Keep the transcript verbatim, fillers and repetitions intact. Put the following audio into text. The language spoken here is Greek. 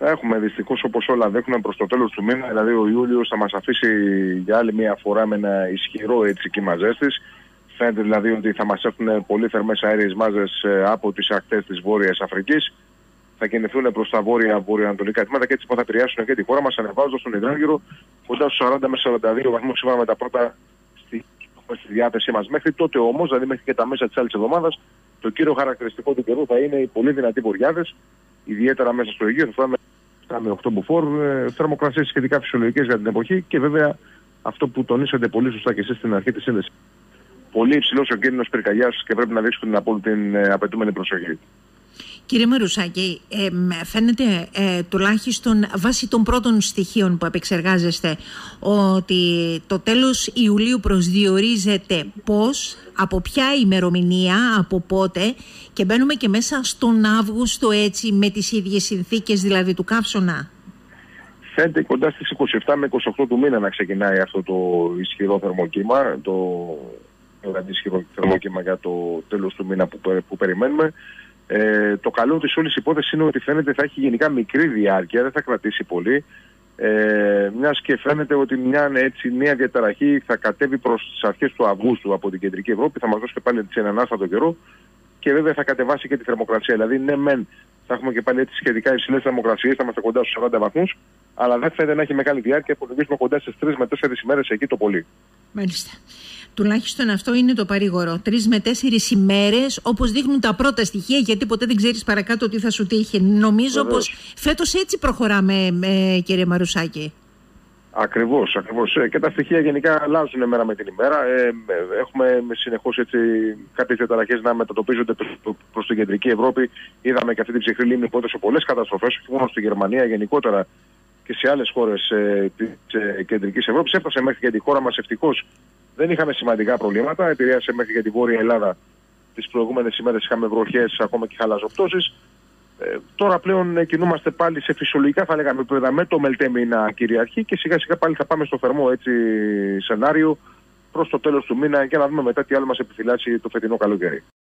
Έχουμε δυστυχώς, όπως όλα δείχνουν, προς το τέλος του μήνα, δηλαδή ο Ιούλιος θα μας αφήσει για άλλη μια φορά με ένα ισχυρό έτσι κύμα ζέστης. Φαίνεται δηλαδή ότι θα μας έρθουν πολύ θερμές αέριες μάζες από τις ακτές της Βόρειας Αφρικής. Θα κινηθούν προς τα βόρεια-βορειοανατολικά τμήματα και έτσι θα επηρεάσουν και τη χώρα μας, ανεβάζοντας τον υδράργυρο κοντά στους σαράντα με σαράντα δύο βαθμούς σύμφωνα με τα πρώτα στη, στη διάθεσή μας. Μέχρι τότε όμως, δηλαδή μέχρι και τα μέσα της άλλης εβδομάδας, το κύριο χαρακτηριστικό του καιρού θα είναι οι πολύ δυνατοί βοριάδες, ιδιαίτερα μέσα στο Αιγαίο. Θα φτάνουμε με οκτώ μποφόρ, θερμοκρασίες σχετικά φυσιολογικές για την εποχή και βέβαια αυτό που τονίσατε πολύ σωστά και εσείς στην αρχή της σύνδεσης. Πολύ υψηλός ο κίνδυνος πυρκαγιάς και πρέπει να δείξουν την απόλυτη απαιτούμενη προσοχή. Κύριε Μαρουσάκη, ε, φαίνεται ε, τουλάχιστον βάσει των πρώτων στοιχείων που επεξεργάζεστε ότι το τέλος Ιουλίου προσδιορίζεται πώς, από ποια ημερομηνία, από πότε, και μπαίνουμε και μέσα στον Αύγουστο έτσι με τις ίδιες συνθήκες δηλαδή του καύσωνα. Φαίνεται κοντά στις είκοσι επτά με είκοσι οκτώ του μήνα να ξεκινάει αυτό το ισχυρό θερμοκύμα, το, το αντισχυρό θερμοκύμα για το τέλος του μήνα που, που περιμένουμε. Ε, το καλό της όλης υπόθεσης είναι ότι φαίνεται θα έχει γενικά μικρή διάρκεια, δεν θα κρατήσει πολύ. Ε, μιας και φαίνεται ότι μια έτσι νέα διαταραχή θα κατέβει προς τις αρχές του Αυγούστου από την Κεντρική Ευρώπη, θα μας δώσει και πάλι έτσι έναν άσφατο καιρό και βέβαια θα κατεβάσει και τη θερμοκρασία. Δηλαδή, ναι, μεν θα έχουμε και πάλι έτσι σχετικά υψηλές θερμοκρασίες, θα είμαστε κοντά στους σαράντα βαθμούς, αλλά δεν φαίνεται να έχει μεγάλη διάρκεια, υπολογίζουμε κοντά στις τρεις με τέσσερις ημέρες εκεί το πολύ. Μάλιστα. Τουλάχιστον αυτό είναι το παρήγορο. Τρεις με τέσσερις ημέρες, όπως δείχνουν τα πρώτα στοιχεία, γιατί ποτέ δεν ξέρεις παρακάτω τι θα σου τύχει. Νομίζω Βεβαίως. πως φέτος έτσι προχωράμε, ε, κύριε Μαρουσάκη. Ακριβώς, ακριβώς. Και τα στοιχεία γενικά αλλάζουν μέρα με την ημέρα. Ε, έχουμε συνεχώς έτσι κάποιες διαταραχές να μετατοπίζονται προς την Κεντρική Ευρώπη. Είδαμε και αυτή την ψυχρή λίμνη που έδωσε πολλές καταστροφές, όχι μόνο στη Γερμανία, γενικότερα και σε άλλες χώρες ε, της ε, Κεντρικής Ευρώπης. Έφτασε μέχρι και τη χώρα μας ευτυχώς. Δεν είχαμε σημαντικά προβλήματα. Επηρέασε μέχρι και τη Βόρεια Ελλάδα. Τις προηγούμενες ημέρες είχαμε βροχές, ακόμα και χαλαζοπτώσεις. Ε, τώρα πλέον κινούμαστε πάλι σε φυσιολογικά, θα λέγαμε, επίπεδα με το Μελτέμι να κυριαρχεί και σιγά σιγά πάλι θα πάμε στο θερμό έτσι σενάριο προς το τέλος του μήνα και να δούμε μετά τι άλλο μας επιφυλάσσει το φετινό καλοκαίρι.